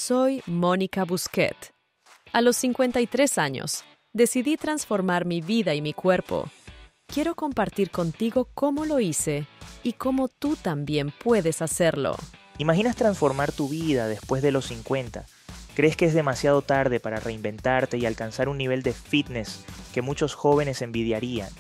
Soy Mónica Busquet. A los 53 años, decidí transformar mi vida y mi cuerpo. Quiero compartir contigo cómo lo hice y cómo tú también puedes hacerlo. ¿Imaginas transformar tu vida después de los 50? ¿Crees que es demasiado tarde para reinventarte y alcanzar un nivel de fitness que muchos jóvenes envidiarían?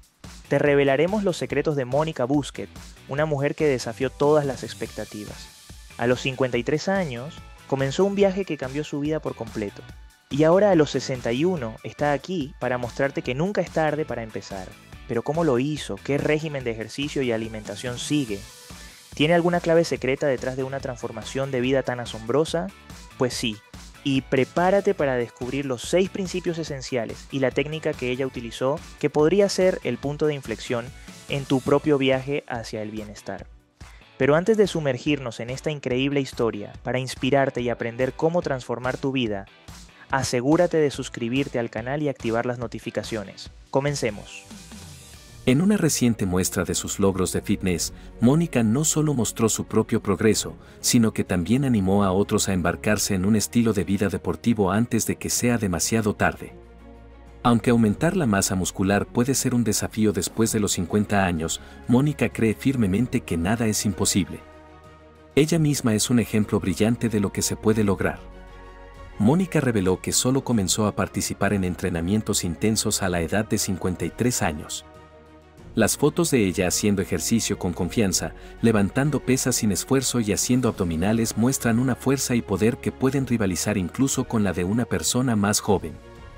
Te revelaremos los secretos de Mónica Busquet, una mujer que desafió todas las expectativas. A los 53 años, comenzó un viaje que cambió su vida por completo. Y ahora a los 61 está aquí para mostrarte que nunca es tarde para empezar. Pero ¿cómo lo hizo? ¿Qué régimen de ejercicio y alimentación sigue? ¿Tiene alguna clave secreta detrás de una transformación de vida tan asombrosa? Pues sí. Y prepárate para descubrir los 6 principios esenciales y la técnica que ella utilizó que podría ser el punto de inflexión en tu propio viaje hacia el bienestar. Pero antes de sumergirnos en esta increíble historia para inspirarte y aprender cómo transformar tu vida, asegúrate de suscribirte al canal y activar las notificaciones. Comencemos. En una reciente muestra de sus logros de fitness, Mónica no solo mostró su propio progreso, sino que también animó a otros a embarcarse en un estilo de vida deportivo antes de que sea demasiado tarde. Aunque aumentar la masa muscular puede ser un desafío después de los 50 años, Mónica cree firmemente que nada es imposible. Ella misma es un ejemplo brillante de lo que se puede lograr. Mónica reveló que solo comenzó a participar en entrenamientos intensos a la edad de 53 años. Las fotos de ella haciendo ejercicio con confianza, levantando pesas sin esfuerzo y haciendo abdominales muestran una fuerza y poder que pueden rivalizar incluso con la de una persona más joven.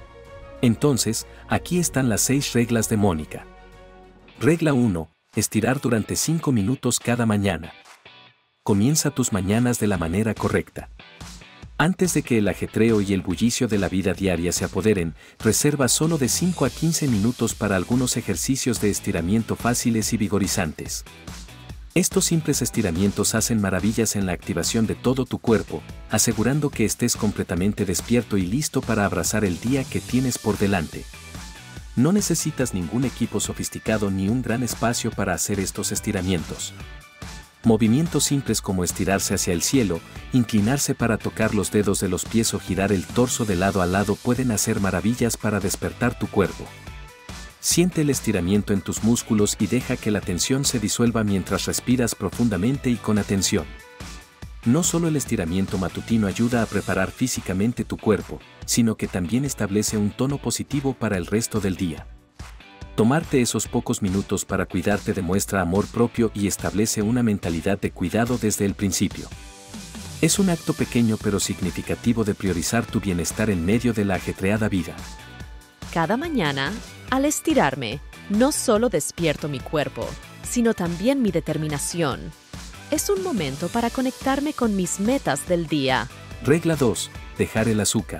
Entonces, aquí están las 6 reglas de Mónica. Regla 1. Estirar durante 5 minutos cada mañana. Comienza tus mañanas de la manera correcta. Antes de que el ajetreo y el bullicio de la vida diaria se apoderen, reserva solo de 5 a 15 minutos para algunos ejercicios de estiramiento fáciles y vigorizantes. Estos simples estiramientos hacen maravillas en la activación de todo tu cuerpo, asegurando que estés completamente despierto y listo para abrazar el día que tienes por delante. No necesitas ningún equipo sofisticado ni un gran espacio para hacer estos estiramientos. Movimientos simples como estirarse hacia el cielo, inclinarse para tocar los dedos de los pies o girar el torso de lado a lado pueden hacer maravillas para despertar tu cuerpo. Siente el estiramiento en tus músculos y deja que la tensión se disuelva mientras respiras profundamente y con atención. No solo el estiramiento matutino ayuda a preparar físicamente tu cuerpo, sino que también establece un tono positivo para el resto del día. Tomarte esos pocos minutos para cuidarte demuestra amor propio y establece una mentalidad de cuidado desde el principio. Es un acto pequeño pero significativo de priorizar tu bienestar en medio de la ajetreada vida. Cada mañana, al estirarme, no solo despierto mi cuerpo, sino también mi determinación. Es un momento para conectarme con mis metas del día. Regla 2. Dejar el azúcar.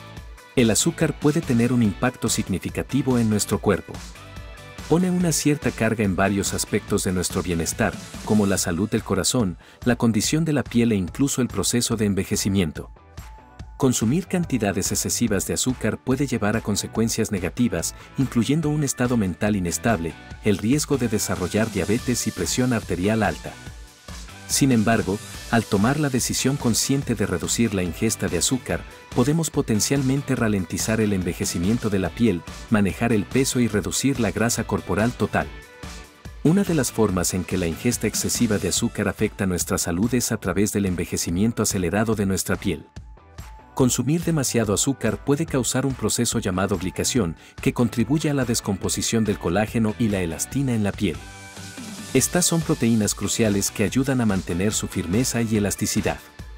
El azúcar puede tener un impacto significativo en nuestro cuerpo. Pone una cierta carga en varios aspectos de nuestro bienestar, como la salud del corazón, la condición de la piel e incluso el proceso de envejecimiento. Consumir cantidades excesivas de azúcar puede llevar a consecuencias negativas, incluyendo un estado mental inestable, el riesgo de desarrollar diabetes y presión arterial alta. Sin embargo, al tomar la decisión consciente de reducir la ingesta de azúcar, podemos potencialmente ralentizar el envejecimiento de la piel, manejar el peso y reducir la grasa corporal total. Una de las formas en que la ingesta excesiva de azúcar afecta nuestra salud es a través del envejecimiento acelerado de nuestra piel. Consumir demasiado azúcar puede causar un proceso llamado glicación, que contribuye a la descomposición del colágeno y la elastina en la piel. Estas son proteínas cruciales que ayudan a mantener su firmeza y elasticidad.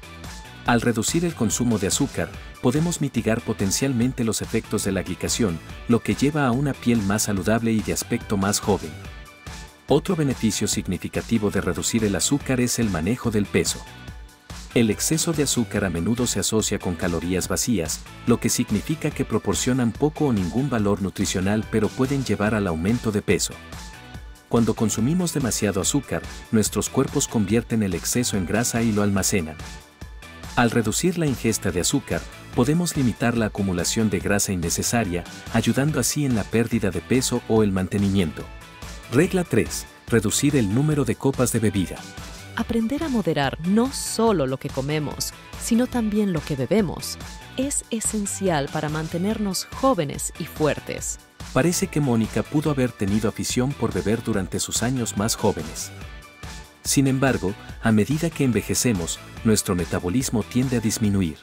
Al reducir el consumo de azúcar, podemos mitigar potencialmente los efectos de la glicación, lo que lleva a una piel más saludable y de aspecto más joven. Otro beneficio significativo de reducir el azúcar es el manejo del peso. El exceso de azúcar a menudo se asocia con calorías vacías, lo que significa que proporcionan poco o ningún valor nutricional pero pueden llevar al aumento de peso. Cuando consumimos demasiado azúcar, nuestros cuerpos convierten el exceso en grasa y lo almacenan. Al reducir la ingesta de azúcar, podemos limitar la acumulación de grasa innecesaria, ayudando así en la pérdida de peso o el mantenimiento. Regla 3. Reducir el número de copas de bebida. Aprender a moderar no solo lo que comemos, sino también lo que bebemos, es esencial para mantenernos jóvenes y fuertes. Parece que Mónica pudo haber tenido afición por beber durante sus años más jóvenes. Sin embargo, a medida que envejecemos, nuestro metabolismo tiende a disminuir.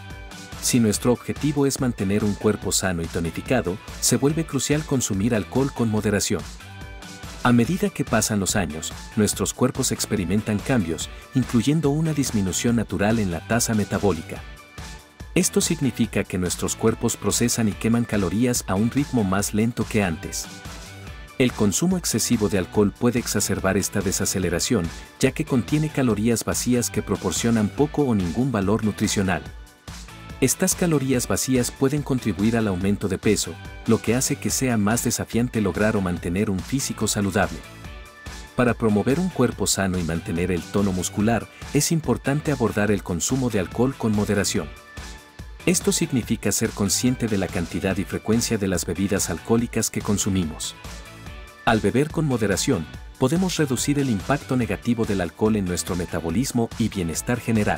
Si nuestro objetivo es mantener un cuerpo sano y tonificado, se vuelve crucial consumir alcohol con moderación. A medida que pasan los años, nuestros cuerpos experimentan cambios, incluyendo una disminución natural en la tasa metabólica. Esto significa que nuestros cuerpos procesan y queman calorías a un ritmo más lento que antes. El consumo excesivo de alcohol puede exacerbar esta desaceleración, ya que contiene calorías vacías que proporcionan poco o ningún valor nutricional. Estas calorías vacías pueden contribuir al aumento de peso, lo que hace que sea más desafiante lograr o mantener un físico saludable. Para promover un cuerpo sano y mantener el tono muscular, es importante abordar el consumo de alcohol con moderación. Esto significa ser consciente de la cantidad y frecuencia de las bebidas alcohólicas que consumimos. Al beber con moderación, podemos reducir el impacto negativo del alcohol en nuestro metabolismo y bienestar general.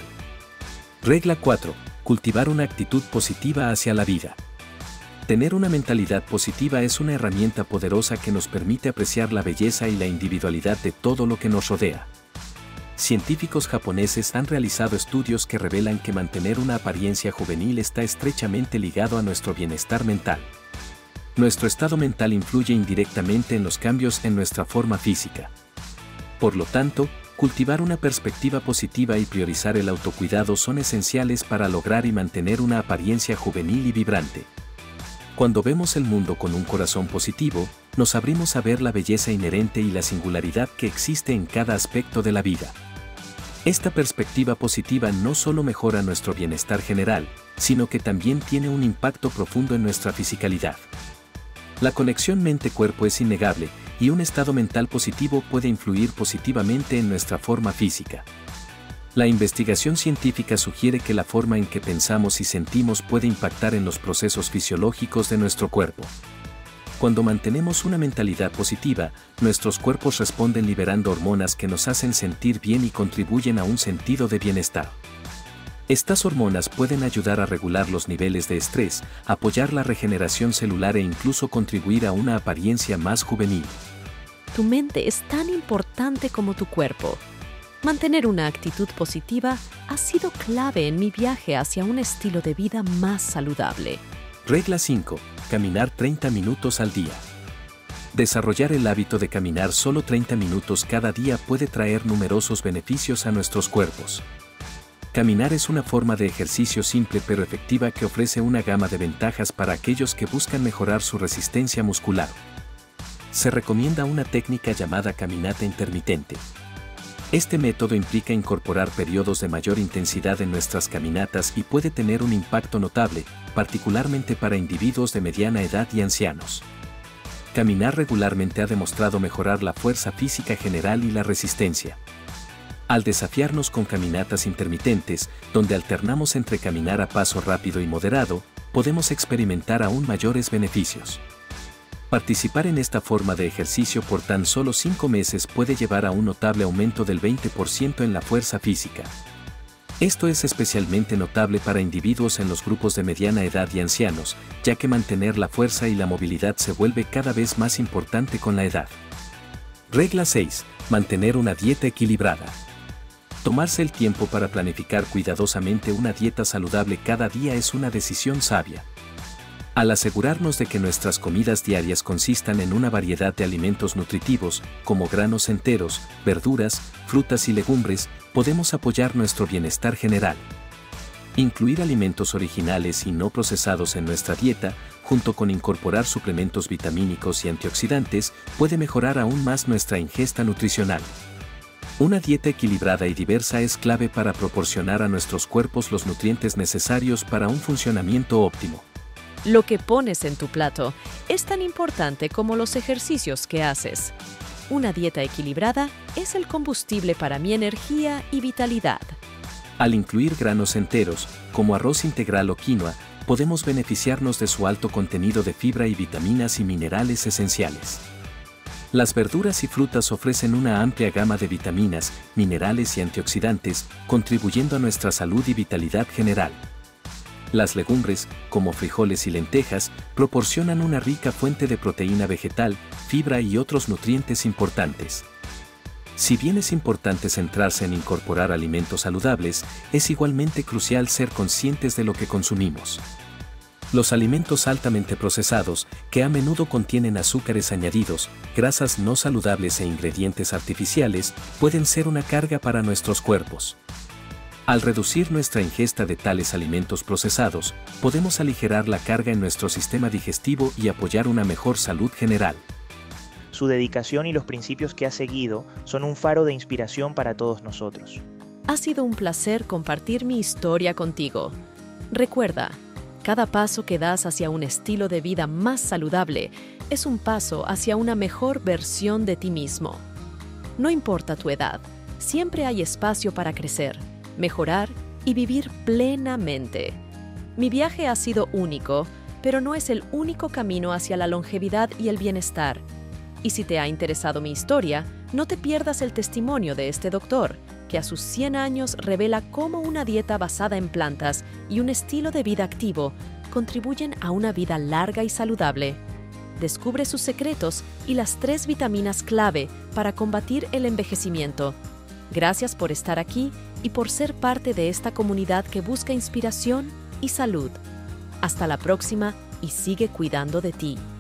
Regla 4. Cultivar una actitud positiva hacia la vida. Tener una mentalidad positiva es una herramienta poderosa que nos permite apreciar la belleza y la individualidad de todo lo que nos rodea. Científicos japoneses han realizado estudios que revelan que mantener una apariencia juvenil está estrechamente ligado a nuestro bienestar mental. Nuestro estado mental influye indirectamente en los cambios en nuestra forma física. Por lo tanto, cultivar una perspectiva positiva y priorizar el autocuidado son esenciales para lograr y mantener una apariencia juvenil y vibrante. Cuando vemos el mundo con un corazón positivo, nos abrimos a ver la belleza inherente y la singularidad que existe en cada aspecto de la vida. Esta perspectiva positiva no solo mejora nuestro bienestar general, sino que también tiene un impacto profundo en nuestra fisicalidad. La conexión mente-cuerpo es innegable, y un estado mental positivo puede influir positivamente en nuestra forma física. La investigación científica sugiere que la forma en que pensamos y sentimos puede impactar en los procesos fisiológicos de nuestro cuerpo. Cuando mantenemos una mentalidad positiva, nuestros cuerpos responden liberando hormonas que nos hacen sentir bien y contribuyen a un sentido de bienestar. Estas hormonas pueden ayudar a regular los niveles de estrés, apoyar la regeneración celular e incluso contribuir a una apariencia más juvenil. Tu mente es tan importante como tu cuerpo. Mantener una actitud positiva ha sido clave en mi viaje hacia un estilo de vida más saludable. Regla 5. Caminar 30 minutos al día. Desarrollar el hábito de caminar solo 30 minutos cada día puede traer numerosos beneficios a nuestros cuerpos. Caminar es una forma de ejercicio simple pero efectiva que ofrece una gama de ventajas para aquellos que buscan mejorar su resistencia muscular. Se recomienda una técnica llamada caminata intermitente. Este método implica incorporar periodos de mayor intensidad en nuestras caminatas y puede tener un impacto notable, particularmente para individuos de mediana edad y ancianos. Caminar regularmente ha demostrado mejorar la fuerza física general y la resistencia. Al desafiarnos con caminatas intermitentes, donde alternamos entre caminar a paso rápido y moderado, podemos experimentar aún mayores beneficios. Participar en esta forma de ejercicio por tan solo 5 meses puede llevar a un notable aumento del 20% en la fuerza física. Esto es especialmente notable para individuos en los grupos de mediana edad y ancianos, ya que mantener la fuerza y la movilidad se vuelve cada vez más importante con la edad. Regla 6. Mantener una dieta equilibrada. Tomarse el tiempo para planificar cuidadosamente una dieta saludable cada día es una decisión sabia. Al asegurarnos de que nuestras comidas diarias consistan en una variedad de alimentos nutritivos, como granos enteros, verduras, frutas y legumbres, podemos apoyar nuestro bienestar general. Incluir alimentos originales y no procesados en nuestra dieta, junto con incorporar suplementos vitamínicos y antioxidantes, puede mejorar aún más nuestra ingesta nutricional. Una dieta equilibrada y diversa es clave para proporcionar a nuestros cuerpos los nutrientes necesarios para un funcionamiento óptimo. Lo que pones en tu plato es tan importante como los ejercicios que haces. Una dieta equilibrada es el combustible para mi energía y vitalidad. Al incluir granos enteros, como arroz integral o quinoa, podemos beneficiarnos de su alto contenido de fibra y vitaminas y minerales esenciales. Las verduras y frutas ofrecen una amplia gama de vitaminas, minerales y antioxidantes, contribuyendo a nuestra salud y vitalidad general. Las legumbres, como frijoles y lentejas, proporcionan una rica fuente de proteína vegetal, fibra y otros nutrientes importantes. Si bien es importante centrarse en incorporar alimentos saludables, es igualmente crucial ser conscientes de lo que consumimos. Los alimentos altamente procesados, que a menudo contienen azúcares añadidos, grasas no saludables e ingredientes artificiales, pueden ser una carga para nuestros cuerpos. Al reducir nuestra ingesta de tales alimentos procesados, podemos aligerar la carga en nuestro sistema digestivo y apoyar una mejor salud general. Su dedicación y los principios que ha seguido son un faro de inspiración para todos nosotros. Ha sido un placer compartir mi historia contigo. Recuerda, cada paso que das hacia un estilo de vida más saludable es un paso hacia una mejor versión de ti mismo. No importa tu edad, siempre hay espacio para crecer, mejorar y vivir plenamente. Mi viaje ha sido único, pero no es el único camino hacia la longevidad y el bienestar. Y si te ha interesado mi historia, no te pierdas el testimonio de este doctor, que a sus 100 años revela cómo una dieta basada en plantas y un estilo de vida activo contribuyen a una vida larga y saludable. Descubre sus secretos y las 3 vitaminas clave para combatir el envejecimiento. Gracias por estar aquí y por ser parte de esta comunidad que busca inspiración y salud. Hasta la próxima y sigue cuidando de ti.